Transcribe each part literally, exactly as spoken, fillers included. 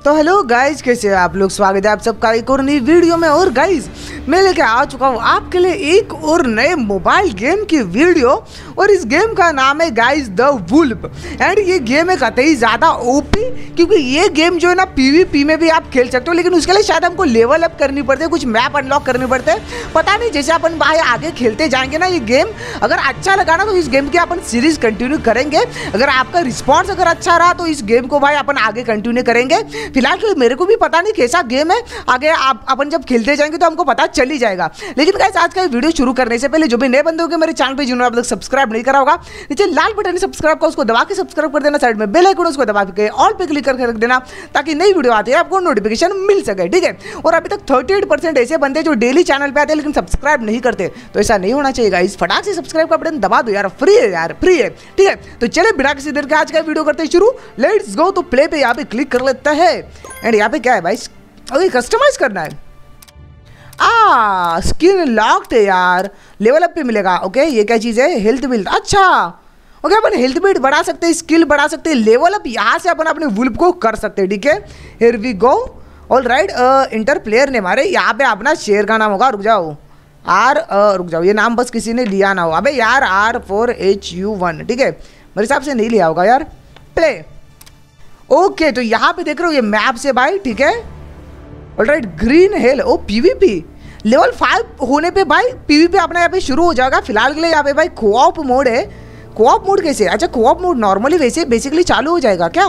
तो hello guys, कैसे हैं आप लोग। स्वागत है आप सबका एक और नई वीडियो में। और गाइज मैं लेके आ चुका हूँ आपके लिए एक और नए मोबाइल गेम की वीडियो, और इस गेम का नाम है गाइज द वुल्फ। एंड ये गेम है कतई ज़्यादा ओपी, क्योंकि ये गेम जो है ना पीवीपी में भी आप खेल सकते हो, लेकिन उसके लिए शायद हमको लेवल अप करनी पड़ती है, कुछ मैप अनलॉक करने पड़ते हैं, पता नहीं। जैसे अपन भाई आगे खेलते जाएंगे ना, ये गेम अगर अच्छा लगा ना तो इस गेम की अपन सीरीज कंटिन्यू करेंगे। अगर आपका रिस्पॉन्स अगर अच्छा रहा तो इस गेम को भाई अपन आगे कंटिन्यू करेंगे। फिलहाल तो मेरे को भी पता नहीं कैसा गेम है, आगे आप अपन जब खेलते जाएंगे तो हमको पता चल ही जाएगा। लेकिन गाइस आज का वीडियो शुरू करने से पहले जो भी नए बंदे होंगे मेरे चैनल पे, जिन्होंने आप लोग सब्सक्राइब नहीं करा होगा, नीचे लाल बटन सब्सक्राइब का उसको दबा के सब्सक्राइब कर देना, साइड में बेल आइकन उसको दबा के ऑल पे क्लिक करके रख देना, ताकि नई वीडियो आती है आपको नोटिफिकेशन मिल सके, ठीक है। और अभी तक अड़तीस परसेंट ऐसे बंदे जो डेली चैनल पे आते हैं लेकिन सब्सक्राइब नहीं करते, तो ऐसा नहीं होना चाहिए गाइस। फटाक से सब्सक्राइब का बटन दबा दो यार, फ्री है यार, फ्री है, ठीक है। तो चले बिना किसी देर के आज का वीडियो करते शुरू, लेट्स गो। तो प्ले पे यहाँ पे क्लिक कर लेता है। एंड यहाँ पे क्या है भाई, अभी कस्टमाइज करना है। आ स्किन लॉक्ड है यार, लेवल अप पे मिलेगा। ओके ये क्या चीज़ है, हेल्थ बिल्ड। अच्छा ओके, अपन हेल्थ बिल्ड बढ़ा सकते हैं, स्किल बढ़ा सकते हैं, लेवल अप यहाँ से अपन अपने वुल्फ को कर सकते हैं, ठीक है। Here we go. All right, enter player name, हमारे यहाँ पे अपना शेर का नाम होगा। रुक जाओ आर, रुक जाओ, ये नाम बस किसी ने लिया ना हो। अबे यार R four H U one, ठीक है, मेरे हिसाब से नहीं लिया होगा यार। प्ले। ओके तो यहाँ पे देख रहे हो ये मैप से भाई, ठीक है। All right, green hell, oh PVP level five होने पे भाई पीवीपी अपना यहाँ पे शुरू हो जाएगा। फिलहाल के लिए यहाँ पे भाई कोऑप मोड है। कोऑप मोड कैसे? अच्छा कोऑप मोड नॉर्मली वैसे बेसिकली चालू हो जाएगा क्या?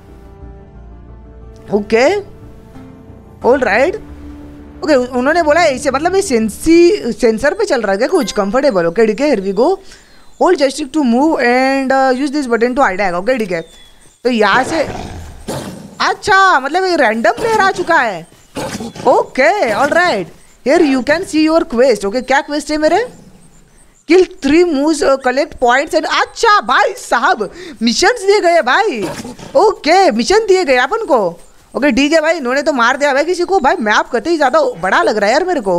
ओके ऑलराइट, ओके उन्होंने बोला ऐसे, मतलब ये सेंसी सेंसर पे चल रहा है क्या कुछ? कंफर्टेबल, ओके ठीक है। Here we go. Hold joystick to move and use this button to hide. Okay ठीक है, तो यहाँ से अच्छा मतलब ये रैंडम प्लेयर आ चुका है। Okay all right, here you can see your quest. Okay क्या क्वेस्ट है मेरे? Kill three moves, collect points and. अच्छा भाई साहब मिशंस दिए गए भाई। ओके मिशन दिए गए अपन को। ओके ठीक है भाई, इन्होंने तो मार दिया भाई किसी को। भाई मैप कतई ज़्यादा बड़ा लग रहा है यार मेरे को।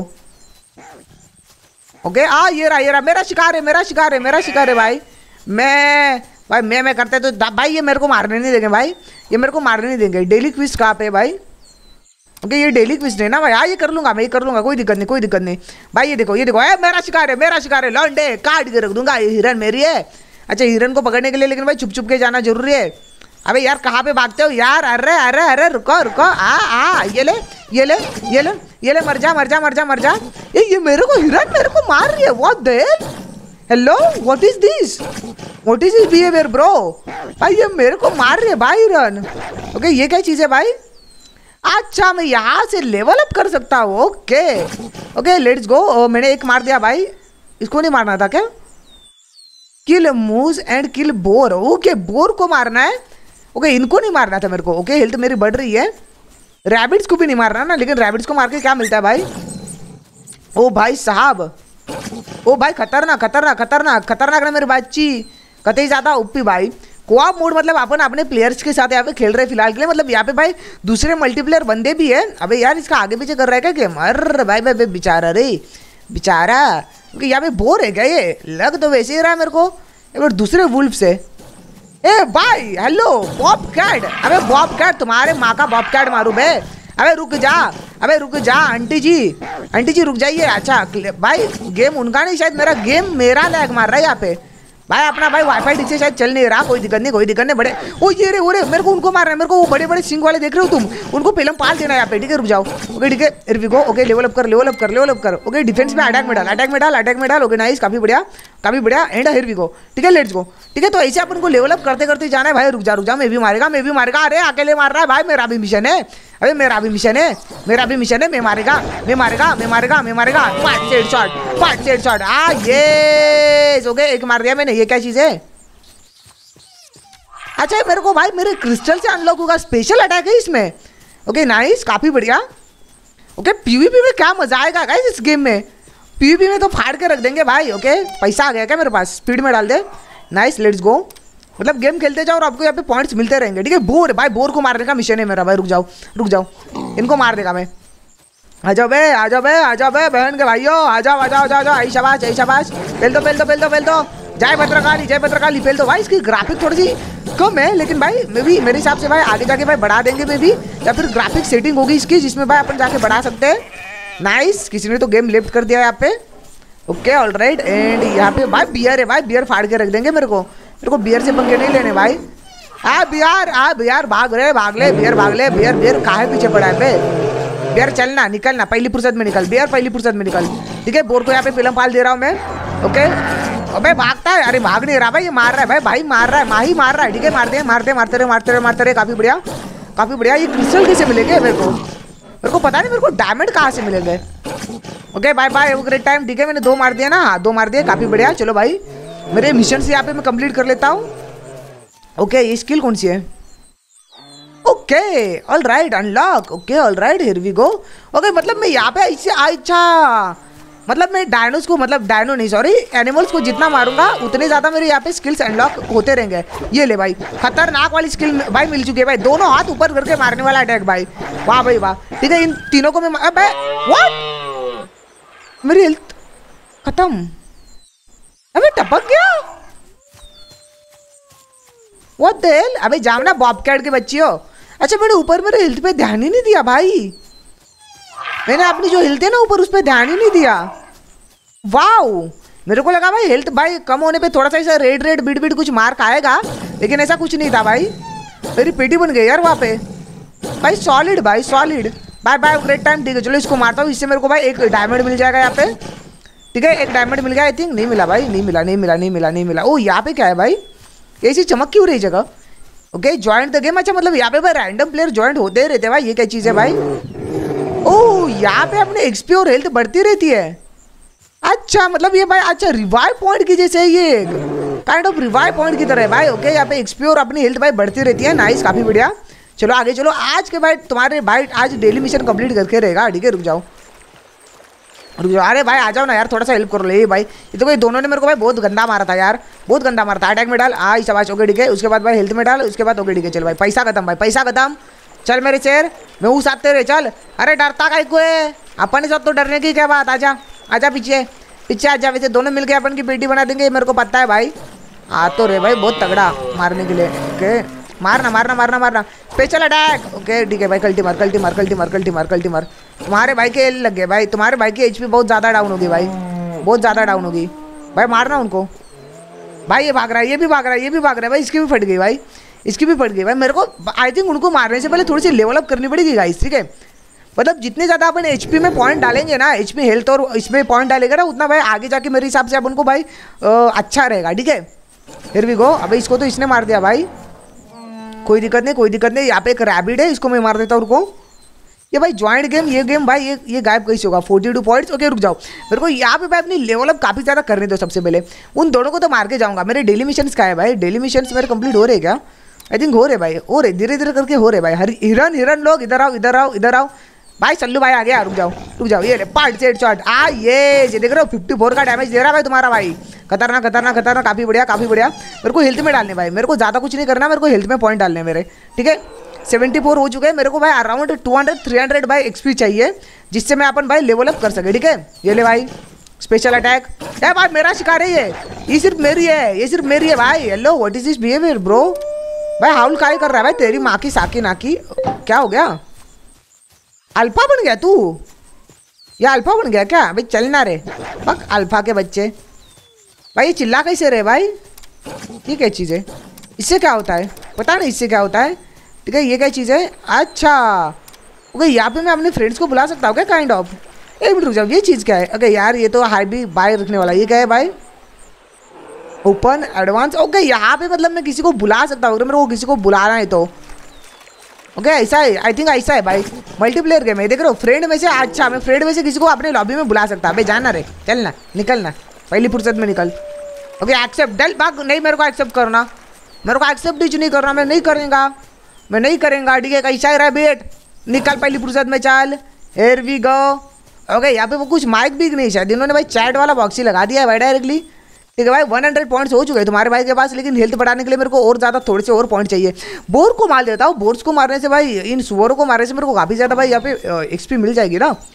ओके आ ये रहा ये रहा मेरा शिकार है, मेरा शिकार है, मेरा शिकार है भाई। मैं भाई मैं मैं करते तो भाई ये मेरे को मारने नहीं देंगे भाई, ये मेरे को मारने नहीं देंगे। डेली क्विज कहाँ पे भाई? ओके ये डेली क्विज है ना भाई। हाँ ये कर लूँगा मैं, ये कर लूँगा, कोई दिक्कत नहीं, कोई दिक्कत नहीं भाई। ये देखो ये देखो, ए मेरा शिकार है, मेरा शिकार है, लौंडे काट के रख दूंगा। ये हिरन मेरी है। अच्छा हिरन को पकड़ने के लिए लेकिन भाई छुप छुप के जाना जरूरी है। अबे यार कहाँ पे भागते हो यार? अरे अरे अरे रुको रुको, आ आ ये ले ये ले ये ले ये ले, मर जा मर जा मर जा मर जा। ये ये मेरे को हिरन मेरे को मार रही है। What the hell, hello what is this, what is this behaviour bro? भाई ये मेरे को मार रही है भाई हिरन। ओके ये क्या चीज़ है भाई? अच्छा मैं यहाँ से लेवल अप कर सकता हूँ। Okay okay let's go. मैंने एक मार दिया भाई, इसको नहीं मारना था क्या? Kill moves and kill boar. Okay boar को मारना है। ओके इनको नहीं मारना था मेरे को। ओके हेल्थ मेरी बढ़ रही है। रैबिट्स को भी नहीं मारना ना, लेकिन रैबिट्स को मार के क्या मिलता है भाई? ओ भाई साहब, ओ भाई खतरनाक खतरनाक खतरनाक खतरनाक ना मेरी बच्ची, कतई ज़्यादा उप्पी भाई। कोऑप मोड मतलब अपन अपने प्लेयर्स के साथ यहाँ पे खेल रहे हैं फिलहाल के लिए, मतलब यहाँ पे भाई दूसरे मल्टीप्लेयर बंदे भी है। अबे यार इसका आगे पीछे कर रहा है क्या गेम? अरे भाई भाई बेचारा रे बेचारा। क्योंकि यहाँ पे बोर है क्या? ये लग तो वैसे ही रहा है मेरे को। एक बार दूसरे वुल्फ से, ए भाई हेलो बॉब कैट। अबे बॉब कैट, तुम्हारे माँ का बॉब कैट मारू बे। अबे रुक जा, अबे रुक जा आंटी जी, आंटी जी रुक जाइए। अच्छा भाई गेम उनका नहीं, शायद मेरा गेम मेरा लैग मार रहा है यहाँ पे भाई। अपना भाई वाईफाई ठीक से शायद चल नहीं रहा। कोई दिक्कत नहीं कोई दिक्कत नहीं। बड़े ओ ये रे ओ रे मेरे को उनको मारना है, मेरे को वो बड़े बड़े सिंग वाले देख रहे हो तुम, उनको पहले पाल देना यहाँ पे, ठीक है। रुक जाओ। ओके ठीक है here we go. Okay level up कर लेवल अप कर लेवल अप कर। ओके डिफेंस में अटैक में डाल अटैक में डाल अटैक में डाल। ओके नाइस, काफी बढ़िया काफी बढ़िया। एंड हियर वी गो, ठीक है लेट्स गो। ठीक है तो ऐसे अपन को लेवल अप करते करते जाना है भाई। रुक जा रुक जा, मैं भी मारेगा मैं भी मारेगा। अरे अकेले मार रहा है भाई, मेरा भी मिशन है। अरे मेरा भी मिशन है मेरा भी मिशन है। मैं मारेगा मैं मारेगा मैं मारेगा मैं मारेगा। Fight set shot fight set shot. आ ये ओके एक मार दिया मैंने। ये क्या चीज़ है? अच्छा मेरे को भाई मेरे क्रिस्टल से अनलॉक होगा, स्पेशल अटैक है इसमें। ओके नाइस काफ़ी बढ़िया। ओके पीवीपी में क्या मजा आएगा गाइस इस गेम में। पीवीपी में तो फाड़ के रख देंगे भाई। ओके पैसा आ गया क्या मेरे पास? स्पीड में डाल दे। नाइस लेट्स गो। मतलब गेम खेलते जाओ और आपको यहाँ पे पॉइंट्स मिलते रहेंगे, ठीक है। बोर भाई, बोर को मारने का मिशन है मेरा भाई। रुक जाओ रुक जाओ, इनको मार देगा मैं। आ जाओ बे आ जाओ बे आ जाओ बे बहन के भाइयों, आ जाओ आ जाओ आ जाओ। आई शाबाश आई शाबाश। पेल दो पेल दो पेल दो पेल दो। जय भद्रकाली जय भद्रकाली। पेल दो भाई। इसकी ग्राफिक थोड़ी सी कम है, लेकिन भाई मे भी मेरे हिसाब से भाई आगे जाके भाई बढ़ा देंगे मे भी, या फिर ग्राफिक सेटिंग होगी इसकी जिसमें भाई अपन जाके बढ़ा सकते हैं। नाइस, किसी ने तो गेम लेफ्ट कर दिया यहाँ पे। ओके ऑलराइट, एंड यहाँ पे भाई बियर है भाई, बियर फाड़ के रख देंगे मेरे को। मेरे को बियर से पंगे नहीं लेने भाई। आ बियर, आ बियर, भाग रहे भाग ले बियर, भाग ले बियर। बियर कहाँ है पीछे पड़ा है बे? बियर चलना, निकलना, पहली फुर्सत में निकल बियर, पहली फुर्सत में निकल। ठीक है, बोर को यहाँ पे फिल्म पाल दे रहा हूँ मैं। ओके, अबे भागता है, अरे भाग नहीं रहा भाई, ये मार रहा है भाई, भाई मार रहा है, माही मार रहा है। ठीक है, मारते हैं मारते मारते रहे मारते रहे मारते रहे, काफी बढ़िया काफी बढ़िया। ये क्रिस्टल कैसे मिलेंगे मेरे को? मेरे को पता नहीं मेरे को डायमंड कहाँ से मिलेंगे। Okay bye bye, have a great time. ठीक है, मैंने दो मार दिया ना, हाँ दो मार दिया, काफी बढ़िया। चलो भाई मेरे मिशन से यहाँ पे मैं कंप्लीट कर लेता हूँ। ओके, ये स्किल कौन सी है? Okay all right, unlock. Okay all right, here we go. Okay, मतलब मैं यहाँ पे इससे अच्छा, मतलब मैं डायनोस को, मतलब डायनो नहीं सॉरी एनिमल्स को जितना मारूंगा उतने ज़्यादा मेरे यहाँ पे स्किल्स अनलॉक होते रहेंगे। ये ले भाई, खतरनाक वाली स्किल भाई मिल चुकी है भाई, दोनों हाथ ऊपर करके मारने वाला अटैक भाई, वाह भाई वाह। ठीक है, इन तीनों को मैं भाई, व्हाट, मेरी हेल्थ खत्म, अबे टपक गया, व्हाट द हेल। अबे जामना बॉबकैट के बच्ची हो। अच्छा, मैंने ऊपर मेरे हेल्थ पे ध्यान ही नहीं दिया भाई, मैंने अपनी जो हेल्थ है ना ऊपर उस पर ध्यान ही नहीं दिया। वाओ, मेरे को लगा भाई हेल्थ भाई कम होने पे थोड़ा सा ऐसा रेड रेड बीट बीट कुछ मार खाएगा, लेकिन ऐसा कुछ नहीं था भाई। मेरी पेटी बन गई यार वहाँ पे भाई, सॉलिड भाई solid. Bye bye, great time. ठीक है चलो इसको मारता हूँ, इससे मेरे को भाई एक डायमंड मिल जाएगा यहाँ पे। ठीक है, एक डायमंड मिल गया आई थिंक, नहीं मिला भाई, नहीं मिला नहीं मिला नहीं मिला नहीं मिला। ओ यहाँ पे क्या है भाई, ऐसी चमक क्यों रही जगह? Okay, join the game. अच्छा, मतलब यहाँ पे भाई रैंडम प्लेयर ज्वाइंट होते ही रहते हैं भाई, ये क्या चीज़ है भाई? ओह, यहाँ पे अपने एक्सपी और हेल्थ बढ़ती रहती है। अच्छा, मतलब ये भाई अच्छा रिवाइव पॉइंट की जैसे ये काइंड ऑफ रिवाइव पॉइंट की तरह है भाई। ओके, यहाँ पे एक्सपी और अपनी हेल्थ भाई बढ़ती रहती है। नाइस, काफी बढ़िया। चलो आगे चलो, आज के भाई तुम्हारे भाई आज डेली मिशन कंप्लीट करके रहेगा। ठीक है, रुक जाओ रुक जाओ, अरे भाई आ जाओ ना यार, थोड़ा सा हेल्प करो। ले भाई, ये तो भाई दोनों ने मेरे को भाई बहुत गंदा मारा था यार, बहुत गंदा मारा था। अटैक में डाल, आई शाबाश। ओके ठीक है, उसके बाद भाई हेल्थ में डाल, उसके बाद ओके ठीक है। चल भाई पैसा खत्म, भाई पैसा खत्म। चल मेरे शेर, मैं उस आते रहे, चल। अरे डरता का को है, अपन सब तो डरने की क्या बात, आजा आजा पीछे पीछे आजा। वैसे दोनों मिलके अपन की बेटी बना देंगे, मेरे को पता है भाई। आ तो रे भाई, बहुत तगड़ा मारने के लिए। ओके, मारना मारना मारना मारना, स्पेशल अटैक। ओके ठीक है भाई, कल्टी मार कल्टी मार कल्टी मार कल्टी मार कल्टी मार। तुम्हारे भाई के लग गए भाई, तुम्हारे भाई की एचपी बहुत ज़्यादा डाउन होगी भाई, बहुत ज़्यादा डाउन होगी भाई। मारना उनको भाई, ये भाग रहा है, ये भी भाग रहा है, ये भी भाग रहा है भाई। इसकी भी फट गई भाई, इसकी भी फट गई भाई। मेरे को आई थिंक उनको मारने से पहले थोड़ी सी लेवल अप करनी पड़ेगी गाइस। ठीक है, मतलब जितने ज़्यादा अपन एचपी में पॉइंट डालेंगे ना, एचपी हेल्थ और इसमें पॉइंट डालेगा ना, उतना भाई आगे जाके मेरे हिसाब से अपन को भाई अच्छा रहेगा। ठीक है, फिर भी गो। अबे इसको तो इसने मार दिया भाई, कोई दिक्कत नहीं कोई दिक्कत नहीं। यहाँ पे एक रैबिट है, इसको मैं मार देता हूँ। रुको, ये भाई ज्वाइंट गेम, ये गेम भाई ये ये गायब कैसे होगा? Forty two points. ओके रुक जाओ, मेरे को यहाँ पे भाई अपनी लेवल अप काफ़ी ज़्यादा करने दो। सबसे पहले उन दोनों को तो मार के जाऊँगा। मेरे डेली मिशंस का है भाई, डेली मिशंस मेरे कंप्लीट हो रहे क्या? आई थिंक हो रहे भाई, हो रहे धीरे धीरे करके हो रहे भाई। हर हिरन हिरन लोग इधर आओ इधर आओ इधर आओ भाई। चल्लू भाई आ गया, रुक जाओ रुक जाओ। ये पार्ट सेट शॉट आ, ये ये देख रहे हो फिफ्टी फोर का डैमेज दे रहा है भाई तुम्हारा भाई। खतरनाक खतरनाक खतरनाक, काफ़ी बढ़िया काफ़ी बढ़िया। मेरे को हेल्थ में डालने भाई, मेरे को ज़्यादा कुछ नहीं करना, मेरे को हेल्थ में पॉइंट डालने मेरे। ठीक है, सेवेंटी फोर हो चुके हैं मेरे को भाई। Around two hundred three hundred भाई एक्सपी चाहिए, जिससे मैं अपन भाई लेवल अप कर सके। ठीक है, ये ले भाई स्पेशल अटैक। ए भाई मेरा शिकार है ये, ये सिर्फ मेरी है, ये सिर्फ मेरी है भाई। Hello what is this behaviour bro? भाई हाउल काय कर रहा है भाई, तेरी माँ की साकी नाकी। क्या हो गया? अल्फा बन गया तू? या अल्फा बन गया क्या भाई? चलना रे बक अल्फा के बच्चे। भाई ये चिल्ला कैसे रहे भाई? ये क्या चीज़ है? इससे क्या होता है पता नहीं, इससे क्या होता है? ठीक है, ये क्या चीज़ है? अच्छा ओके, यहाँ पे मैं अपने फ्रेंड्स को बुला सकता हूँ क्या काइंड ऑफ? एक मिनट रुक जाओ, ये चीज़ क्या है? ओके यार, ये तो हाई भी बाय रखने वाला, ये क्या है भाई? Open advance. ओके, यहाँ पे मतलब मैं किसी को बुला सकता हूँ अगर मेरे को किसी को बुलाना है तो। ओके ऐसा है, आई थिंक ऐसा है भाई। मल्टीप्लेयर गेम है, देख रहे हो फ्रेंड में से। अच्छा, मैं फ्रेंड में से किसी को अपने लॉबी में बुला सकता भाई। जाना रे, चलना निकलना, पहली फुर्सत में निकल। ओके एक्सेप्ट डल भाग। नहीं मेरे को एक्सेप्ट करना, मेरे को एक्सेप्ट ही नहीं करना, मैं नहीं करेंगा मैं नहीं करेंगा। ठीक है, कैसा ही रहा बेट, निकल पहली फुर्सत में चल। Here we go. ओके, यहाँ पे वो कुछ माइक भी नहीं, शायद इन्होंने भाई चैट वाला बॉक्स ही लगा दिया है भाई डायरेक्टली। ठीक है भाई, हंड्रेड पॉइंट्स हो चुके हैं तुम्हारे भाई के पास, लेकिन हेल्थ बढ़ाने के लिए मेरे को और ज़्यादा थोड़े से और पॉइंट चाहिए। बोर को मार देता हूँ, बोर्स को मारने से भाई, इन सुअरों को मारने से मेरे को काफ़ी ज़्यादा भाई यहाँ पे एक्सपी मिल जाएगी ना।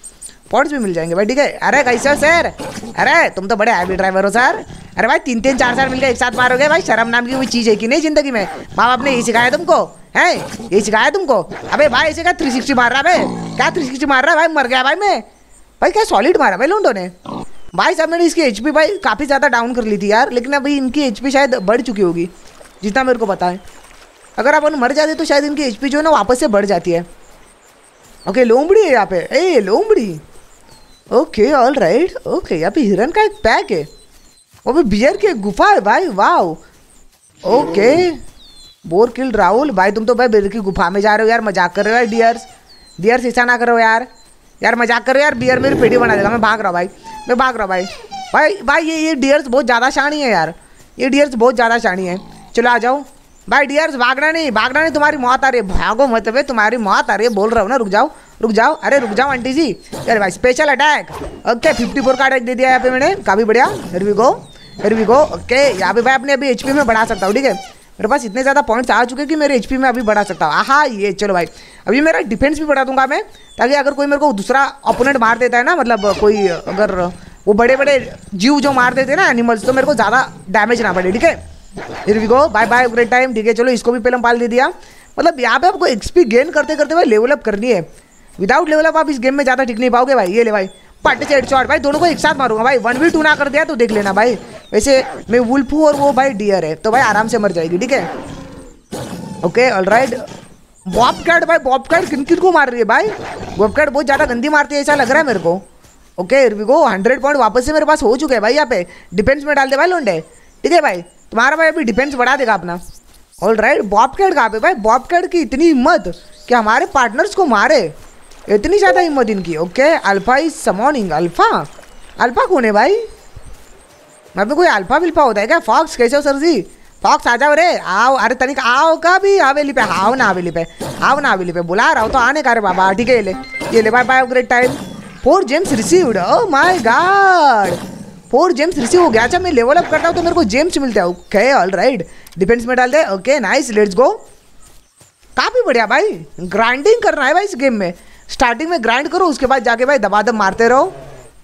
पॉइंट्स भी मिल जाएंगे भाई, ठीक है। अरे कैसे हो सर? अरे तुम तो बड़े हैवी ड्राइवर हो सर। अरे भाई तीन तीन चार चार मिलकर एक साथ मारोगे भाई, शर्म नाम की कोई चीज़ है कि नहीं ज़िंदगी में? माँ बाप ने यही सिखाया तुमको है? यही सिखाया तुमको? अबे भाई ऐसे क्या थ्री सिक्सटी मार रहा है? क्या थ्री सिक्सटी मार रहा है भाई? मर गया भाई मैं भाई, क्या सॉलिड मारा भाई लोंडो ने भाई साहब। मैंने इसकी एचपी भाई काफ़ी ज़्यादा डाउन कर ली थी यार, लेकिन अभी इनकी एचपी शायद बढ़ चुकी होगी जितना मेरे को पता है। अगर अपन मर जाते तो शायद इनकी एचपी जो है ना वापस से बढ़ जाती है। ओके लोमड़ी है यहाँ पे, ए लोमड़ी। ओके ऑल राइट, ओके यहाँ पे हिरन का एक पैक है, वो भी बियर की एक गुफा है भाई, wow. Okay boar kill Rahul भाई, तुम तो भाई बियर की गुफा में जा रहे हो यार, मजाक कर रहे हो यार डियर्स। डियर्स ऐसा ना करो यार, यार मजाक कर रहे हो यार, बियर मेरी पेटी बना देगा। मैं भाग रहा हूँ भाई, मैं भाग रहा हूँ भाई। भाई भाई ये ये डियर्स बहुत ज़्यादा शानी है यार, ये डियर्स बहुत ज़्यादा शानी है। चलो आ जाओ भाई डियर्स, भागना नहीं भागना नहीं, तुम्हारी मौत आ रही है, भागो मत बे, तुम्हारी मौत आ रही है, बोल रहा हूँ ना। रुक जाओ रुक जाओ, अरे रुक जाओ आंटी जी। अरे भाई special attack, okay fifty four का अटैक दे दिया यहाँ पे मैंने, काफ़ी बढ़िया। Here we go here we go, okay यहाँ पे भाई अपने अभी एचपी में बढ़ा सकता हूँ, ठीक है। मेरे पास इतने ज़्यादा पॉइंट्स आ चुके हैं कि मेरे एचपी में अभी बढ़ा सकता हूँ। हाँ ये चलो भाई, अभी मेरा डिफेंस भी बढ़ा दूंगा मैं, ताकि अगर कोई मेरे को दूसरा ओपोनेंट मार देता है ना, मतलब कोई अगर वो बड़े बड़े जीव जो मार देते हैं ना एनिमल्स, तो मेरे को ज़्यादा डैमेज ना पड़े, ठीक है। Here we go, bye bye great time, ठीक है। चलो इसको भी पहले पाल दे दिया। मतलब यहाँ पे आपको एक्सपी गेन करते करते भाई लेवलअप करनी है। विदाउट लेवलअप आप इस गेम में ज़्यादा टिक नहीं पाओगे भाई। ये ले भाई पट से हेडशॉट भाई, दोनों को एक साथ मारूंगा भाई। वन वी टू ना कर दिया तो देख लेना भाई। वैसे मैं वुल्फ हूँ और वो भाई डियर है, तो भाई आराम से मर जाएगी, ठीक है। ओके ऑलराइट, बॉबकैट भाई, बॉबकैट किन किन को मार रही है भाई? बॉबकैट बहुत ज़्यादा गंदी मारती है ऐसा लग रहा है मेरे को। Okay here we go, hundred point वापस से मेरे पास हो चुके हैं भाई। यहाँ पे डिफेंस में डाल दे भाई लोंडे, ठीक है भाई। तुम्हारा भाई अभी डिफेंस बढ़ा देगा अपना। ऑल राइट, बॉबकैट कहाँ पे भाई? बॉबकैट की इतनी हिम्मत कि हमारे पार्टनर्स को मारे, इतनी ज़्यादा हिम्मत इनकी। Okay alpha is summoning, alpha alpha कौन है भाई? मैं पे कोई अल्फा विल्फा होता है क्या? फॉक्स कैसे हो सर जी? फॉक्स आ जाओ रे, आओ। अरे तनिक आओ का भी हवेली पे, आओ ना हवेली पे, आओ ना हवेली पे, बुला रहा हूँ तो आने का रे बाबा, ठीक है। ये ले ये ले bye bye great time. Four gems received, oh my god, four gems receive हो गया। अच्छा मैं लेवल अप करता हूँ तो मेरे को जेम्स मिलता है। ओके ऑल राइट, डिफेंस में डाल दे। Okay nice, let's go. काफ़ी बढ़िया भाई, ग्राइंडिंग करना है भाई इस गेम में। स्टार्टिंग में ग्राइंड करो, उसके बाद जाके भाई दबा दब मारते रहो।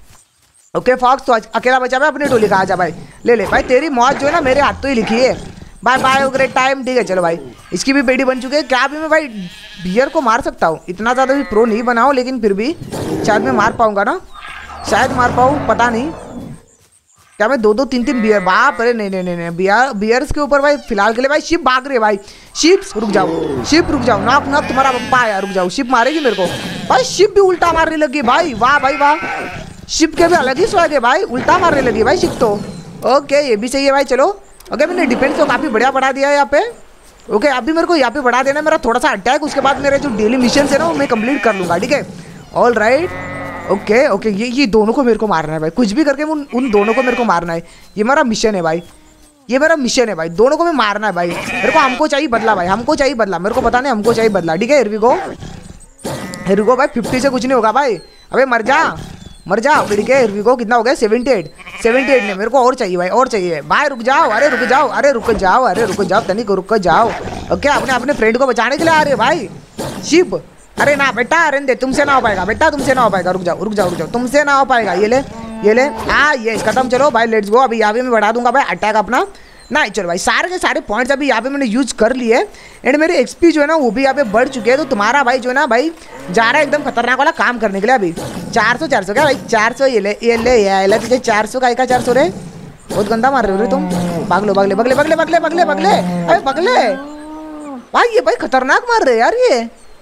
ओके फॉक्स तो अकेला बचा भाई, अपनी टोली का आजा भाई, ले ले भाई, तेरी मौत जो है ना मेरे हाथ तो ही लिखी है। बाय बाय ग्रेट टाइम, ठीक है। चलो भाई इसकी भी पेटी बन चुकी है। क्या भी मैं भाई बियर को मार सकता हूँ? इतना ज़्यादा भी प्रो नहीं बनाओ, लेकिन फिर भी शायद मैं मार पाऊँगा ना, शायद मार पाऊँ, पता नहीं। क्या मैं दो दो तीन तीन बियर, बाप अरे नहीं नहीं नहीं नहीं, बियर बियर्स के ऊपर भाई फिलहाल के लिए भाई शिप भाग रही है भाई। शिप रुक जाओ, शिप रुक जाओ, नॉक नॉक तुम्हारा पप्पा है, रुक जाओ। शिप मारेगी मेरे को भाई, शिप भी उल्टा मारने लगी भाई, वाह भाई वाह। शिप के भी अलग ही स्वाद है भाई, उल्टा मारने लगी भाई शिप तो। ओके ये भी सही है भाई, चलो। ओके मैंने डिफेंस तो काफ़ी बढ़िया बढ़ा दिया है यहाँ पे। ओके अभी मेरे को यहाँ पे बढ़ा देना मेरा थोड़ा सा अटैक, उसके बाद मेरे जो डेली मिशन है ना वो मैं कंप्लीट कर लूँगा, ठीक है। ऑल राइट ओके ओके, ये ये दोनों को मेरे को मारना है भाई, कुछ भी करके उन उन दोनों को मेरे को मारना है। ये मेरा मिशन है भाई, ये मेरा मिशन है भाई, दोनों को मैं मारना है भाई मेरे को। हमको चाहिए बदला भाई, हमको चाहिए बदला, मेरे को पता नहीं, हमको चाहिए बदला, ठीक है। Here we go, here we go भाई, फिफ्टी से कुछ नहीं होगा भाई। अबे मर जा मर जा, ठीक है। हियर वी गो, कितना हो गया? सेवेंटी एट, सेवेंटी एट ने मेरे को और चाहिए भाई, और चाहिए भाई। रुक जाओ, अरे रुक जाओ, अरे रुक जाओ, अरे रुक जाओ तनिक, रुक जाओ। ओके अपने अपने फ्रेंड को बचाने के लिए आ रहे भाई शिप। अरे ना बेटा, अरे दे, तुमसे ना हो पाएगा बेटा, तुमसे ना हो पाएगा, रुक जाओ रुक जाओ रुक जाओ, तुमसे ना हो पाएगा। ये ले ये ले, हाँ ये खत्म। चलो भाई लेट्स गो, अभी यहाँ पे मैं बढ़ा दूंगा भाई अटैक अपना। नहीं चलो भाई, सारे के सारे पॉइंट्स अभी यहाँ पे मैंने यूज कर लिए एंड मेरे एक्सपी जो है ना वो भी यहाँ पे बढ़ चुके हैं। तो तुम्हारा भाई जो है ना भाई जा रहा है एकदम खतरनाक वाला काम करने के लिए। अभी चार सौ चार सौ क्या भाई, चार सौ ये ले ये ले ये तुझे चार सौ का, चार सौ रे, बहुत गंदा मार रहे हो रे तुम। भाग लो बगले बगले बगले बगले बगले बगले, अरे बगले भाई, ये भाई खतरनाक मार रहे यार ये।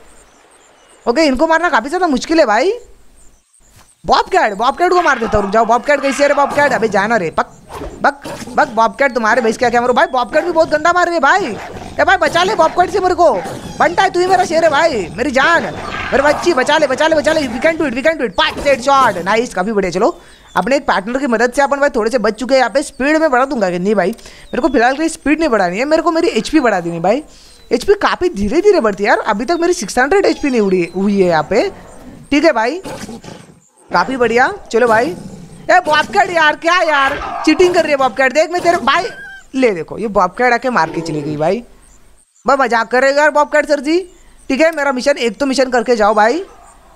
ओके इनको मारना काफ़ी ज़्यादा मुश्किल है भाई। बॉबकैट, बॉबकैट को मार देता हूँ, रुक जाओ। बॉबकैट कैसे है रे बॉबकैट? अबे जाना रे, पक बक बक बॉबकैट तुम्हारे भाई क्या क्या मारो भाई। बॉबकैट भी बहुत गंदा मार रही है भाई। ए भाई बचा ले बॉबकैट से मेरे को, बनता है तू ही मेरा शेर है भाई, मेरी जान, मेरे बच्ची, बचा ले बचा ले बचा ले। We can do it, we can do it, पाँच सेट शॉट, नाइस, काफ़ी बढ़िया। चलो अपने एक पार्टनर की मदद से अपन भाई थोड़े से बच चुके हैं। यहाँ पे स्पीड में बढ़ा दूंगा कि नहीं भाई, मेरे को फिलहाल कोई स्पीड नहीं बढ़ानी है, मेरे को मेरी एच पी बढ़ा देनी भाई। एच पी काफ़ी धीरे धीरे बढ़ती है यार, अभी तक मेरी सिक्स हंड्रेड एच पी नहीं उड़ी हुई है यहाँ पे, ठीक है भाई, काफ़ी बढ़िया। चलो भाई, ए बॉबकैट यार, क्या यार चीटिंग कर रही है बॉबकैट, देख मैं तेरे भाई, ले देखो ये बॉबकैट आके मार के चली गई भाई। भाई मजाक करेगा यार बॉबकैट सर जी, ठीक है। मेरा मिशन एक तो मिशन करके जाओ भाई,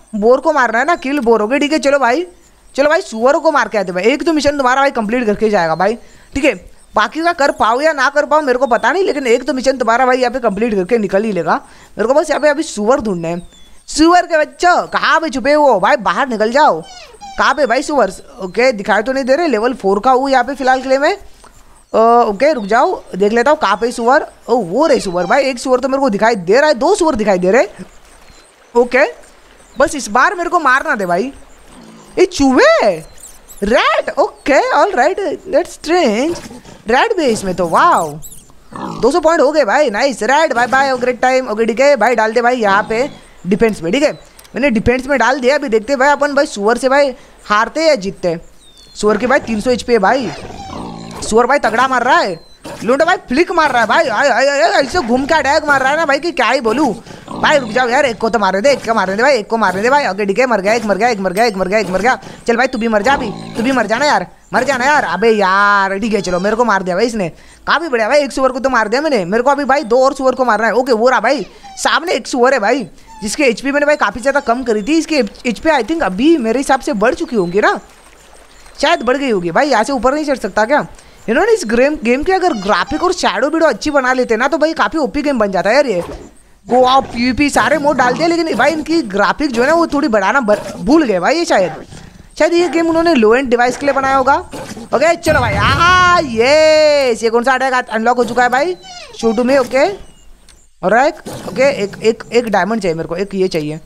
बोर को मारना है ना, किल बोर हो गए, ठीक है। चलो भाई, चलो भाई सुअर को मार के आते भाई। एक तो मिशन तुम्हारा भाई कंप्लीट करके जाएगा भाई, ठीक है। बाकी का कर पाओ या ना कर पाओ मेरे को पता नहीं, लेकिन एक तो मिशन तुम्हारा भाई यहाँ पे कंप्लीट करके निकल ही लेगा। मेरे को बस यहाँ पे अभी सुअर ढूंढने हैं। सुअर के बच्चों कहाँ पे छुपे हो भाई, बाहर निकल जाओ। कहाँ पे भाई सुअर? ओके दिखाई तो नहीं दे रहे, लेवल फोर का हूँ यहाँ पे फिलहाल के लिए मैं। ओके रुक जाओ, देख लेता हूँ कहाँ पे सुअर। ओ वो रहे सुअर भाई, एक सुअर तो मेरे को दिखाई दे रहा है, दो सुअर दिखाई दे रहे। ओके बस इस बार मेरे को मारना दे भाई। ये चूहे red, okay all right, that's strange. Red भी है इसमें तो, वाओ दो सौ पॉइंट हो गए भाई, nice. Red bye bye, great time. Okay ठीक है भाई, डाल दे भाई यहाँ पे डिफेंस में, ठीक है। मैंने डिफेंस में डाल दिया। अभी देखते भाई अपन भाई सुअर से भाई हारते या जीतते। सुअर के भाई तीन सौ एच पी है भाई, सुअर भाई तगड़ा मार रहा है। लूंडा भाई फ्लिक मार रहा है भाई, आए आए आए ऐसे घूम के अटैक मार रहा है ना भाई कि क्या ही बोलूँ भाई। रुक जाओ यार, एक को तो मारने दे, एक को मारने दे भाई, एक को मारने दे भाई। ओके ठीक है, मर गया, एक मर गया, एक मर गया, एक मर गया, एक मर गया। चल भाई तू भी मर जा, अभी तू भी मर जाना यार, मर जाना यार। अबे यार ठीक है, चलो मेरे को मार दिया भाई इसने, काफी बढ़िया भाई। एक सुअर को तो मार दिया मैंने, मेरे को अभी भाई दो और सुअर को मारना है। ओके वो रहा भाई सामने एक सुअर है भाई, जिसकी एचपी मैंने भाई काफी ज्यादा कम करी थी। इसकी एचपी आई थिंक अभी मेरे हिसाब से बढ़ चुकी होंगी ना, शायद बढ़ गई होगी भाई। यहाँ से ऊपर नहीं चढ़ सकता क्या? इन्होंने इस गेम गेम के अगर ग्राफिक और शैडो वीडियो अच्छी बना लेते ना तो भाई काफी ओपी गेम बन जाता है यार। ये गो आओ पीवीपी सारे मोड डाल दिए, लेकिन भाई इनकी ग्राफिक जो है ना वो थोड़ी बढ़ाना भूल गए भाई। ये शायद शायद ये गेम उन्होंने लो एंड डिवाइस के लिए बनाया होगा। ओके चलो भाई, हाँ ये ये कौन सा अटैक अनलॉक हो चुका है भाई, शो टू में। ओके ऑलराइट, ओके एक एक एक डायमंड चाहिए मेरे को, एक ये चाहिए,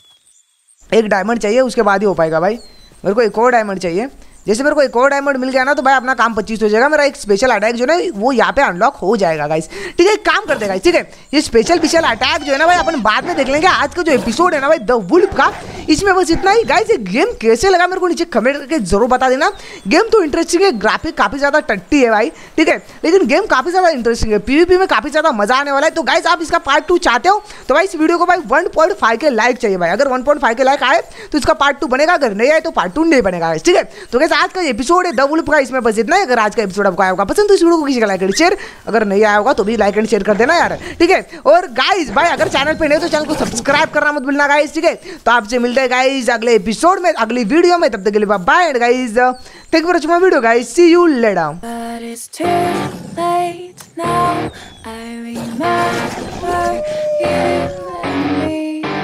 एक डायमंड चाहिए, उसके बाद ही हो पाएगा भाई। मेरे को एक और डायमंड चाहिए। जैसे मेरे को एक और डायमंड मिल गया ना तो भाई अपना काम पच्चीस हो जाएगा। मेरा एक स्पेशल अटैक जो है वो यहाँ पे अनलॉक हो जाएगा गाइस, ठीक है। एक काम कर देगा, ठीक है। ये स्पेशल स्पेशल अटैक जो है ना भाई अपन बाद में देख लेंगे। आज का जो एपिसोड है ना भाई द वुल्फ का, इसमें बस इतना ही गाइस। ये गेम कैसे लगा मेरे को नीचे कमेंट करके जरूर बता देना। गेम तो इंटरेस्टिंग है, ग्राफिक काफी ज्यादा टट्टी है भाई, ठीक है, लेकिन गेम काफी ज्यादा इंटरेस्टिंग है। पीवीपी में काफी ज्यादा मजा आने वाला है। तो गाइस आप इसका पार्ट टू चाहते हो तो भाई इस वीडियो को भाई one point five K like चाहिए भाई। अगर one point five K like आए तो इसका पार्ट टू बनेगा, अगर नहीं आए तो पार्ट टू नहीं बनेगा, ठीक है। तो गाइस आज का एपिसोड है द वुल्फ का, इसमें बस इतना है। अगर आज का एपिसोड आपको आया होगा पसंद तो इस वीडियो को किसी का लाइक एंड शेयर, अगर नहीं आया होगा तो भी लाइक एंड शेयर कर देना यार, ठीक है। और गाइस भाई अगर चैनल पे नहीं तो चैनल को सब्सक्राइब करना मत भूलना गाइस, ठीक है। तो आपसे मिलते हैं गाइस अगले एपिसोड में, अगली वीडियो में। तब तक के लिए bye and guys thank you for watching my video guys, see you later. But it's too late now. I remember you and me,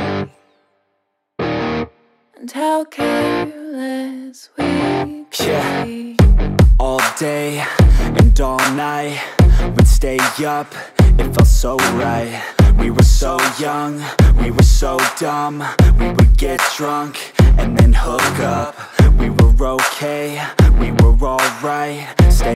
and how careless we could Yeah. be. All day and all night, we'd stay up, it felt so right. We were so young, we were so dumb. We would get drunk and then hook up. We were okay, we were alright. Stay